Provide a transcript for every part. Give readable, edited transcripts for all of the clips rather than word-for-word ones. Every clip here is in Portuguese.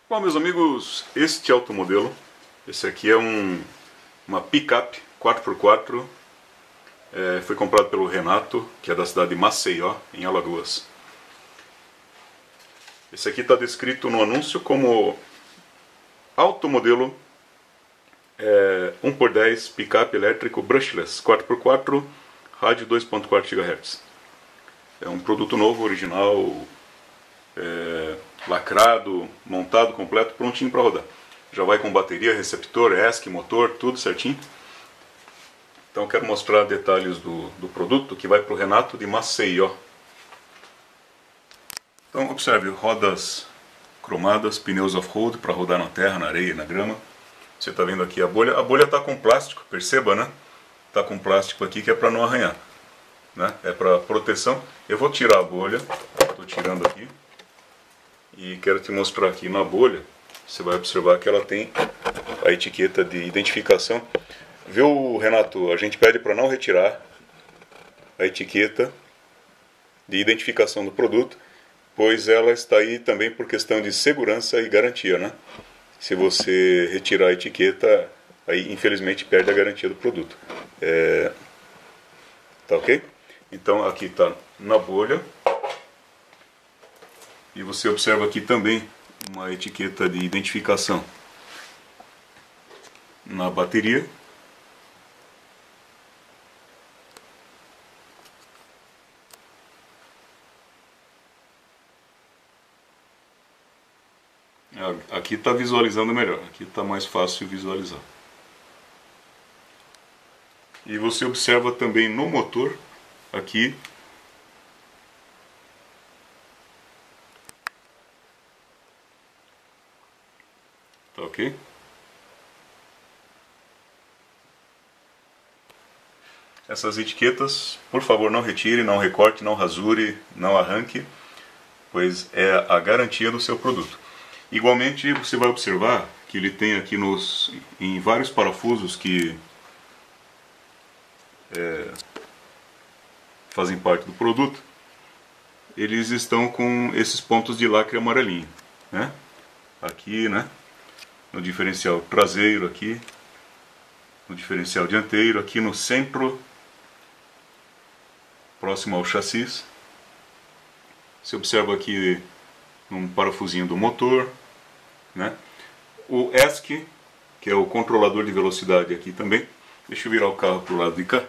Bom, meus amigos, este automodelo, esse aqui é uma picape 4x4, foi comprado pelo Renato, que é da cidade de Maceió, em Alagoas. Esse aqui está descrito no anúncio como automodelo 1x10 picape elétrico brushless 4x4, rádio 2.4 GHz. É um produto novo, original, lacrado, montado, completo, prontinho para rodar. Já vai com bateria, receptor, ESC, motor, tudo certinho. Então eu quero mostrar detalhes do produto que vai para o Renato de Maceió. Então observe, rodas cromadas, pneus off-road para rodar na terra, na areia, na grama. Você está vendo aqui a bolha está com plástico, perceba, né? Está com plástico aqui que é para não arranhar, né? É para proteção. Eu vou tirar a bolha, estou tirando aqui. E quero te mostrar aqui na bolha, você vai observar que ela tem a etiqueta de identificação. Viu, Renato? A gente pede para não retirar a etiqueta de identificação do produto, pois ela está aí também por questão de segurança e garantia, né? Se você retirar a etiqueta, aí infelizmente perde a garantia do produto. Tá ok? Então aqui está na bolha. E você observa aqui também uma etiqueta de identificação na bateria. Aqui está visualizando melhor, aqui está mais fácil visualizar. E você observa também no motor, aqui, tá ok? Essas etiquetas, por favor, não retire, não recorte, não rasure, não arranque, pois é a garantia do seu produto. Igualmente, você vai observar que ele tem aqui em vários parafusos que fazem parte do produto, eles estão com esses pontos de lacre amarelinho, né? Aqui, né? No diferencial traseiro aqui, no diferencial dianteiro, aqui no centro, próximo ao chassi. Você observa aqui um parafusinho do motor, né? O ESC, que é o controlador de velocidade aqui também. Deixa eu virar o carro para o lado de cá.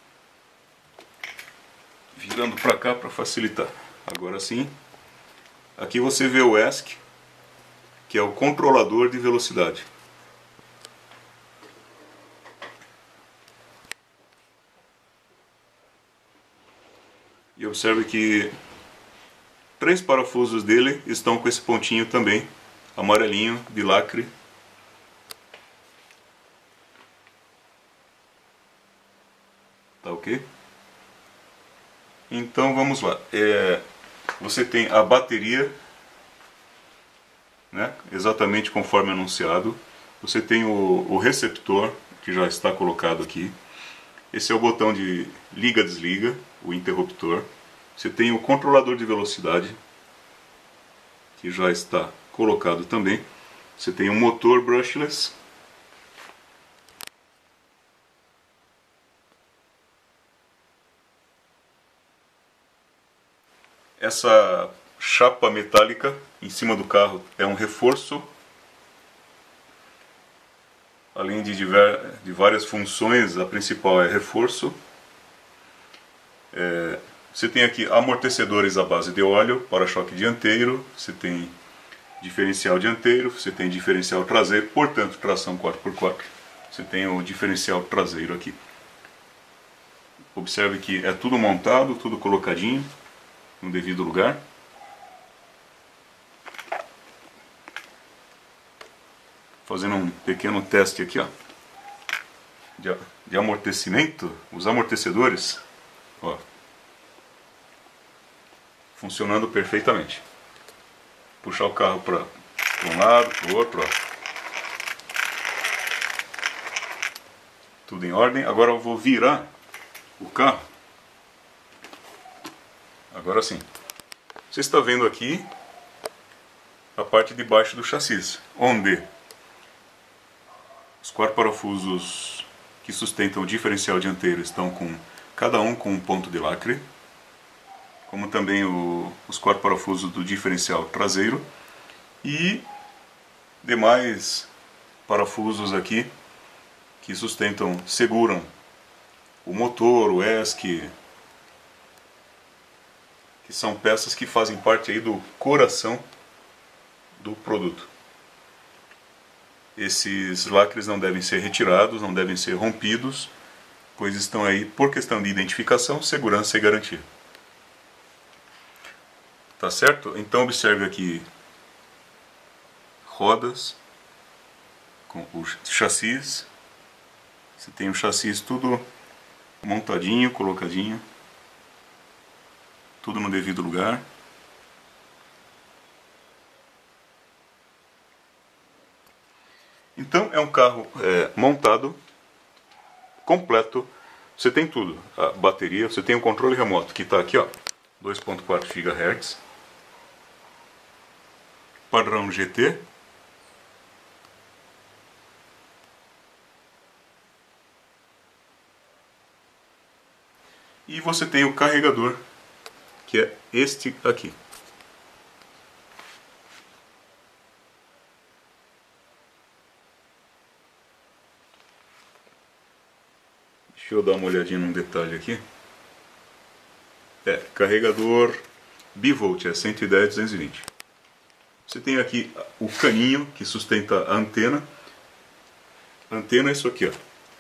Virando para cá para facilitar. Agora sim. Aqui você vê o ESC, que é o controlador de velocidade. E observe que 3 parafusos dele estão com esse pontinho também, amarelinho, de lacre. Tá ok? Então vamos lá. Você tem a bateria, né? Exatamente conforme anunciado. Você tem o receptor, que já está colocado aqui. Esse é o botão de liga-desliga, o interruptor. Você tem o controlador de velocidade, que já está colocado também. Você tem um motor brushless. Essa chapa metálica em cima do carro é um reforço. Além de várias funções, a principal é reforço. Você tem aqui amortecedores à base de óleo, para-choque dianteiro, você tem diferencial dianteiro, você tem diferencial traseiro, portanto tração 4x4. Você tem o diferencial traseiro aqui. Observe que é tudo montado, tudo colocadinho no devido lugar. Fazendo um pequeno teste aqui, ó, de amortecimento, os amortecedores, ó, funcionando perfeitamente. Puxar o carro para um lado, para o outro, ó. Tudo em ordem. Agora eu vou virar o carro. Agora sim. Você está vendo aqui a parte de baixo do chassi, onde os 4 parafusos que sustentam o diferencial dianteiro estão com cada um com um ponto de lacre, como também os 4 parafusos do diferencial traseiro e demais parafusos aqui que sustentam, seguram o motor, o ESC, que são peças que fazem parte aí do coração do produto. Esses lacres não devem ser retirados, não devem ser rompidos, pois estão aí por questão de identificação, segurança e garantia. Tá certo? Então observe aqui rodas com o chassi. Você tem o chassi tudo montadinho, colocadinho, tudo no devido lugar. Então é um carro montado, completo. Você tem tudo, a bateria, você tem o controle remoto que está aqui, ó, 2.4 GHz, padrão GT, e você tem o carregador, que é este aqui. Deixa eu dar uma olhadinha num detalhe aqui. Carregador bivolt, 110, 220. Você tem aqui o caninho que sustenta a antena. A antena é isso aqui, ó.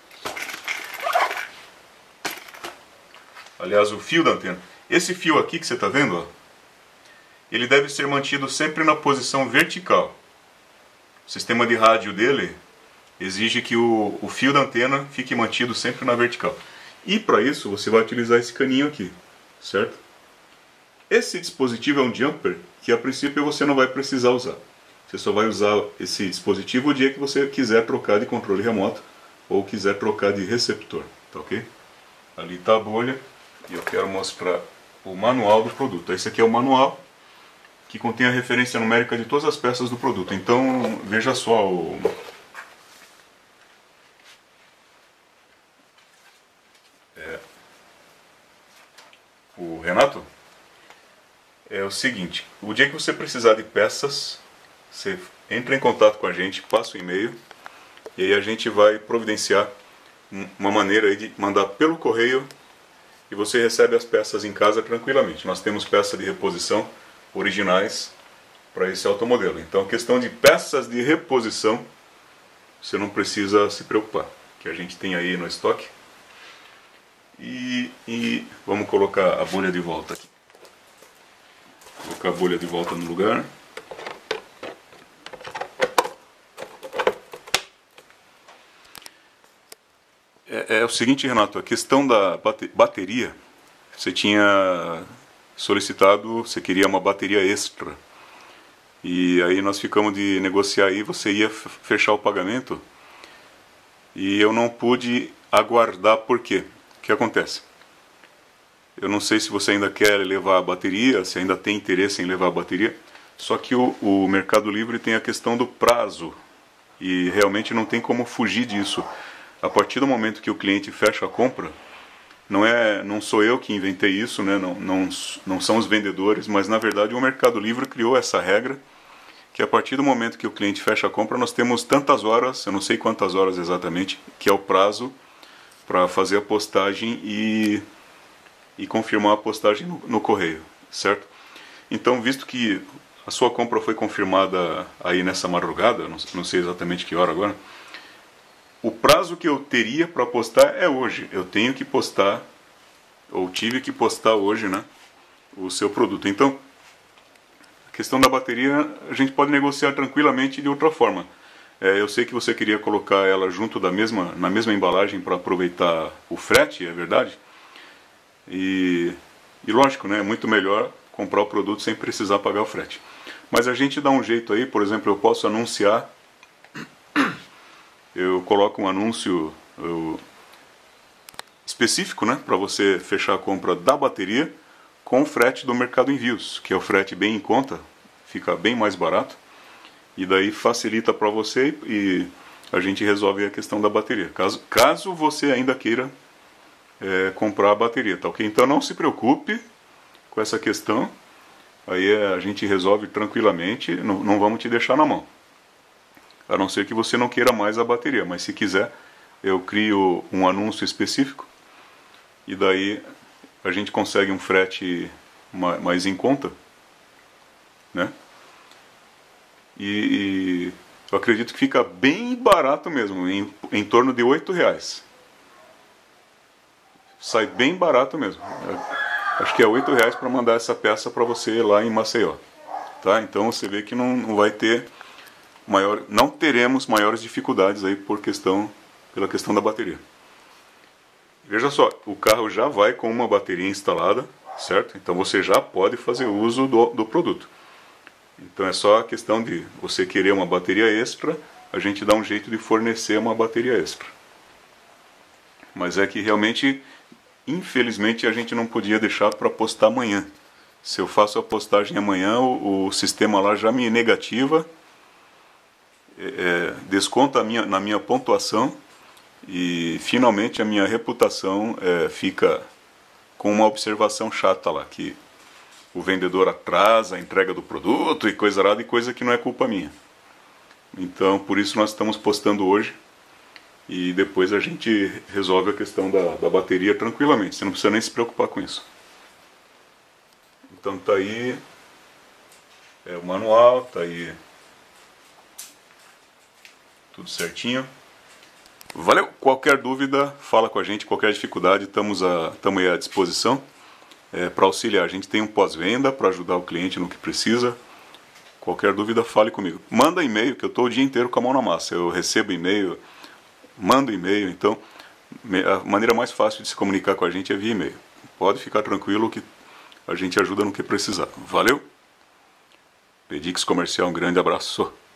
Aliás, o fio da antena. Esse fio aqui que você está vendo, ó, ele deve ser mantido sempre na posição vertical. O sistema de rádio dele exige que o fio da antena fique mantido sempre na vertical. E para isso você vai utilizar esse caninho aqui, certo? Esse dispositivo é um jumper que a princípio você não vai precisar usar. Você só vai usar esse dispositivo o dia que você quiser trocar de controle remoto ou quiser trocar de receptor, tá ok? Ali está a bolha e eu quero mostrar o manual do produto. Esse aqui é o manual que contém a referência numérica de todas as peças do produto. Então veja só o Renato, é o seguinte: o dia que você precisar de peças, você entra em contato com a gente, passa o e-mail e aí a gente vai providenciar uma maneira aí de mandar pelo correio e você recebe as peças em casa tranquilamente. Nós temos peças de reposição originais para esse automodelo. Então, questão de peças de reposição, você não precisa se preocupar, que a gente tem aí no estoque. E vamos colocar a bolha de volta aqui. Colocar a bolha de volta no lugar. É o seguinte, Renato, a questão da bateria, você tinha solicitado, você queria uma bateria extra. E aí nós ficamos de negociar aí, você ia fechar o pagamento e eu não pude aguardar. Por quê? O que acontece? Eu não sei se você ainda quer levar a bateria, se ainda tem interesse em levar a bateria, só que o Mercado Livre tem a questão do prazo e realmente não tem como fugir disso. A partir do momento que o cliente fecha a compra, não sou eu que inventei isso, né? Não são os vendedores, mas na verdade o Mercado Livre criou essa regra, que a partir do momento que o cliente fecha a compra, nós temos tantas horas, eu não sei quantas horas exatamente, que é o prazo para fazer a postagem e confirmar a postagem no correio, certo? Então, visto que a sua compra foi confirmada aí nessa madrugada, não sei exatamente que hora agora, o prazo que eu teria para postar é hoje. Eu tenho que postar, ou tive que postar hoje, né, o seu produto. Então, a questão da bateria a gente pode negociar tranquilamente de outra forma. Eu sei que você queria colocar ela junto na mesma embalagem para aproveitar o frete, é verdade? E lógico, né, é muito melhor comprar o produto sem precisar pagar o frete. Mas a gente dá um jeito aí, por exemplo, eu posso anunciar, eu coloco um anúncio específico, né, para você fechar a compra da bateria com o frete do Mercado Envios, que é o frete bem em conta, fica bem mais barato. E daí facilita para você e a gente resolve a questão da bateria. Caso você ainda queira comprar a bateria, tá ok? Então não se preocupe com essa questão. Aí a gente resolve tranquilamente, não vamos te deixar na mão. A não ser que você não queira mais a bateria, mas se quiser, eu crio um anúncio específico e daí a gente consegue um frete mais em conta, né? E eu acredito que fica bem barato mesmo, em torno de R$8. Sai bem barato mesmo. Acho que é R$8 para mandar essa peça para você lá em Maceió, tá? Então você vê que não vai ter não teremos maiores dificuldades aí pela questão da bateria. Veja só, o carro já vai com uma bateria instalada, certo? Então você já pode fazer uso do produto. Então é só a questão de você querer uma bateria extra, a gente dá um jeito de fornecer uma bateria extra. Mas é que realmente, infelizmente, a gente não podia deixar para postar amanhã. Se eu faço a postagem amanhã, o sistema lá já me negativa, desconta na minha pontuação e finalmente a minha reputação fica com uma observação chata lá, que o vendedor atrasa a entrega do produto e coisa arada, e coisa que não é culpa minha. Então por isso nós estamos postando hoje e depois a gente resolve a questão da bateria tranquilamente, você não precisa nem se preocupar com isso. Então tá aí o manual, tá aí tudo certinho. Valeu! Qualquer dúvida, fala com a gente, qualquer dificuldade, estamos aí à disposição para auxiliar. A gente tem um pós-venda para ajudar o cliente no que precisa. Qualquer dúvida, fale comigo. Manda e-mail, que eu estou o dia inteiro com a mão na massa. Eu recebo e-mail, mando e-mail, então a maneira mais fácil de se comunicar com a gente é via e-mail. Pode ficar tranquilo que a gente ajuda no que precisar. Valeu! Pedix Comercial, um grande abraço.